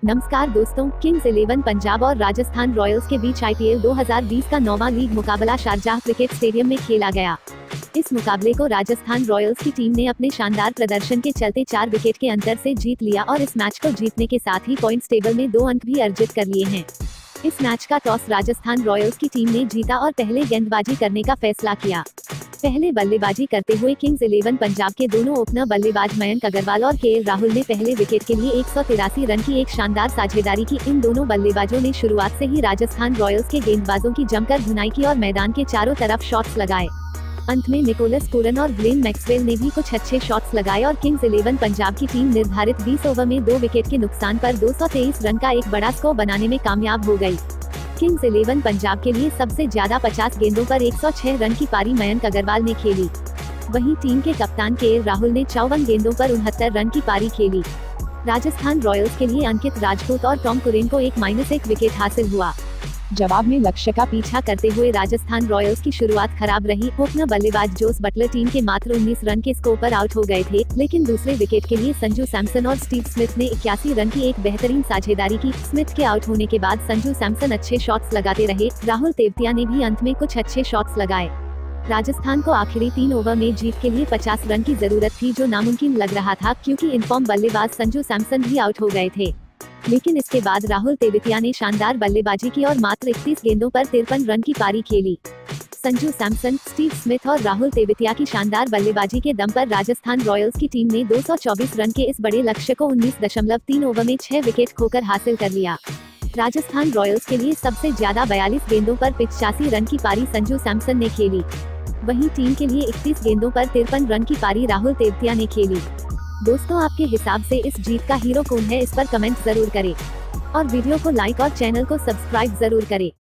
नमस्कार दोस्तों, किंग्स 11 पंजाब और राजस्थान रॉयल्स के बीच आईपीएल 2020 का 9वां लीग मुकाबला शारजाह क्रिकेट स्टेडियम में खेला गया। इस मुकाबले को राजस्थान रॉयल्स की टीम ने अपने शानदार प्रदर्शन के चलते 4 विकेट के अंतर से जीत लिया और इस मैच को जीतने के साथ ही पॉइंट्स टेबल में 2 अंक भी अर्जित कर लिए हैं। इस मैच का टॉस राजस्थान रॉयल्स की टीम ने जीता और पहले गेंदबाजी करने का फैसला किया। पहले बल्लेबाजी करते हुए किंग्स 11 पंजाब के दोनों ओपनर बल्लेबाज मयंक अग्रवाल और केएल राहुल ने पहले विकेट के लिए 183 रन की एक शानदार साझेदारी की। इन दोनों बल्लेबाजों ने शुरुआत से ही राजस्थान रॉयल्स के गेंदबाजों की जमकर धुनाई की और मैदान के चारों तरफ शॉट्स लगाए। अंत में निकोलस पूरन और ग्लेन मैक्सवेल ने भी कुछ अच्छे शॉट्स लगाए और किंग्स 11 पंजाब की टीम निर्धारित 20 ओवर में 2 विकेट के नुकसान पर 223 रन का एक बड़ा स्कोर बनाने में कामयाब हो गई। किंग्स 11 पंजाब के लिए सबसे ज्यादा 50 गेंदों पर 106 रन की पारी मयंक अग्रवाल ने खेली। वहीं टीम के कप्तान केएल राहुल ने 54 गेंदों पर 69 रन की पारी खेली। राजस्थान रॉयल्स के लिए अंकित राजपूत और टॉम कुरेन को 1-1 विकेट हासिल हुआ। जवाब में लक्ष्य का पीछा करते हुए राजस्थान रॉयल्स की शुरुआत खराब रही। ओपनर बल्लेबाज जोस बटलर टीम के मात्र 19 रन के स्कोर पर आउट हो गए थे, लेकिन दूसरे विकेट के लिए संजू सैमसन और स्टीव स्मिथ ने 81 रन की एक बेहतरीन साझेदारी की। स्मिथ के आउट होने के बाद संजू सैमसन अच्छे शॉट्स लगाते रहे। राहुल तेवतिया ने भी अंत में कुछ अच्छे शॉट्स लगाए। राजस्थान को आखिरी 3 ओवर में जीत के लिए 50 रन की जरूरत थी, जो नामुमकिन लग रहा था क्योंकि इनफॉर्म बल्लेबाज संजू सैमसन भी आउट हो गए थे। लेकिन इसके बाद राहुल तेवतिया ने शानदार बल्लेबाजी की और मात्र 31 गेंदों पर 53 रन की पारी खेली। संजू सैमसन, स्टीव स्मिथ और राहुल तेवतिया की शानदार बल्लेबाजी के दम पर राजस्थान रॉयल्स की टीम ने 224 रन के इस बड़े लक्ष्य को 19.3 ओवर में 6 विकेट खोकर हासिल कर लिया। राजस्थान रॉयल्स के लिए सबसे ज्यादा 42 गेंदों पर 85 रन की पारी संजू सैमसन ने खेली। वहीं टीम के लिए 31 गेंदों पर 53 रन की पारी राहुल तेवतिया ने खेली। दोस्तों, आपके हिसाब से इस जीत का हीरो कौन है, इस पर कमेंट जरूर करें और वीडियो को लाइक और चैनल को सब्सक्राइब जरूर करें।